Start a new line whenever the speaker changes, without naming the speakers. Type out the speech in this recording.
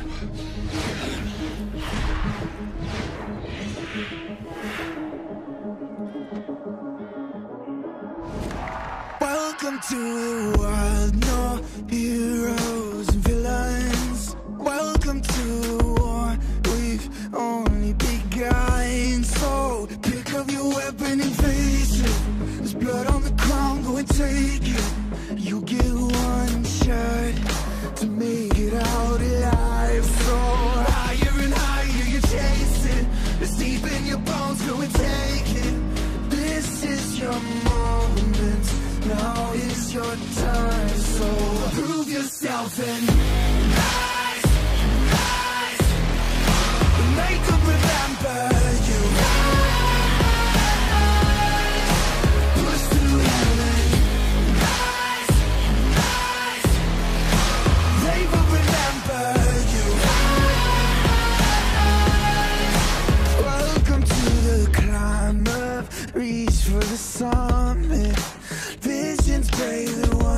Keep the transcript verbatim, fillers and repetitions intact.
Welcome to the world, no heroes and villains. Welcome to the war, we've only begun. So pick up your weapon and face it. There's blood on the ground, go and take it. You get one shot to make it out alive. So higher and higher you chase it. It's deep in your bones, go and take it. This is your moment, now is your time. So prove yourself and rise, rise. Make them remember you. Rise, push through heaven. Rise, rise. They will remember you. Rise. Welcome to the climb up, reach for the summit. Visions brave the